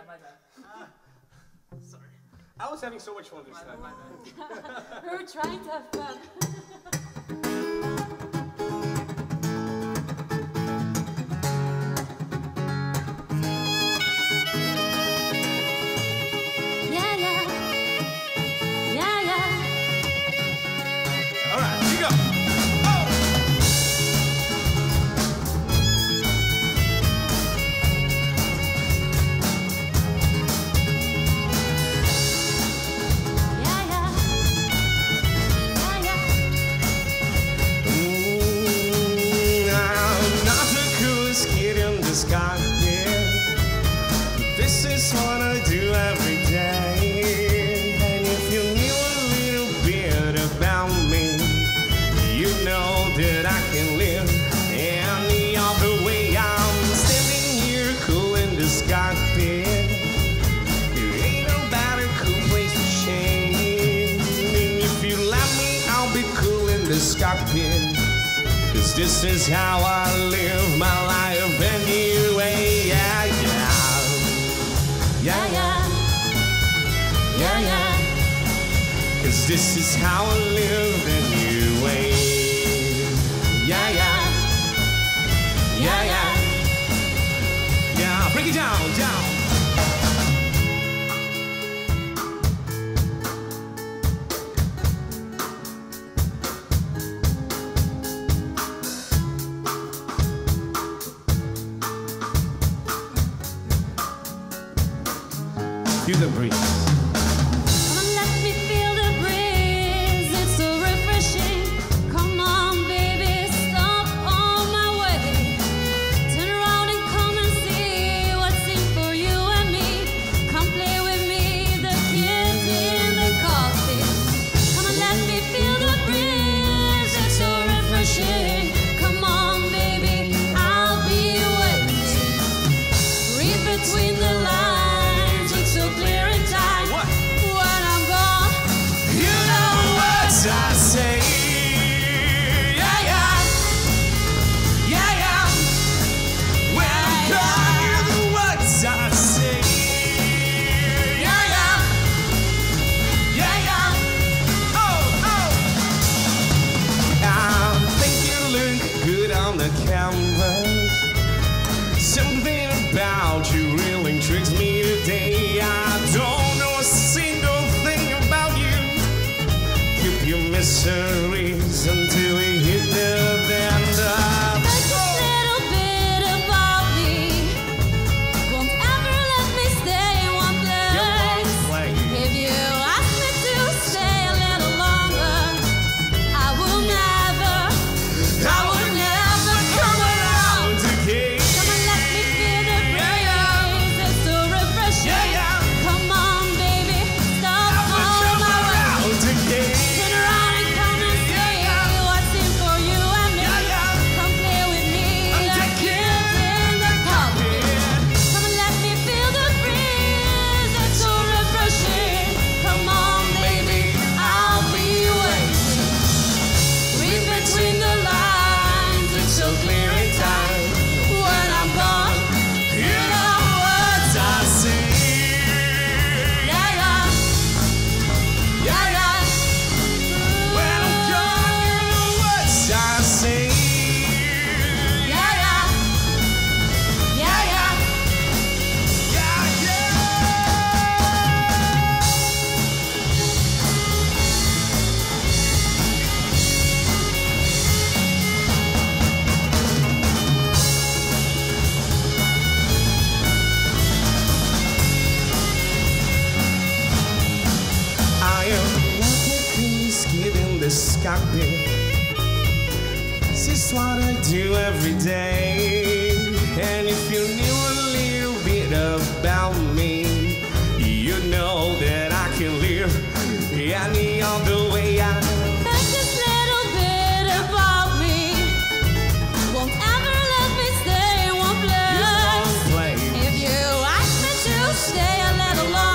my bad. Sorry. I was having so much fun this time. My bad. We were trying to have fun. This is what I do every day. And if you knew a little bit about me, you know that I can live any other way. I'm standing here cool in this cockpit. There ain't no better cool place to shade. And if you let me, I'll be cool in this cockpit. 'Cause this is how I live my life anyway. Yeah, yeah. Yeah, yeah. Yeah, yeah. 'Cause this is how I live anyway. Yeah, yeah. Yeah, yeah. Yeah, break it down, down. Feel the breeze. Come on, let me feel the breeze. It's so refreshing. Come on, baby, stop on my way. Turn around and come and see what's in for you and me. Come play with me, the kids in the cockpit. Come on, let me feel the breeze. It's so refreshing. Come on, baby, I'll be waiting. Read between the lines. So clear in time. What? When I'm gone, You know what I say. Yeah, yeah. Yeah, yeah. When I'm gone, you know what I say. Yeah, yeah. Yeah, yeah. Oh, oh. I think you look good on the canvas. Something about you really intrigues me today. I don't know a single thing about you. Keep your mysteries until we hit the end. just a little bit about me. Won't ever let me stay in one place. If you ask me to stay a little longer, I will never come around. Again. Come on, let me feel the breeze. It's so refreshing. Yeah, yeah. Come on, baby, stop on my way. Out again. Turn around and come and see what's in for you and me. Yeah, yeah. Come play with me, I'm the taking kids in the cockpit. Come and let me feel the breeze. It's so refreshing. Come on, baby, I'll be waiting. Read between the lines. It's so clear in time. When I'm gone, You know what I say. yeah, yeah. Yeah, yeah. When I'm gone, you know what I say. Yeah, yeah. Yeah, yeah. Yeah, yeah. I am like a kid in this cockpit. This is what I do every day. And if you knew a little bit about me, you know that I can live any other way. That's just a little bit about me. Won't ever let me stay in one place. If you ask me to stay a little longer,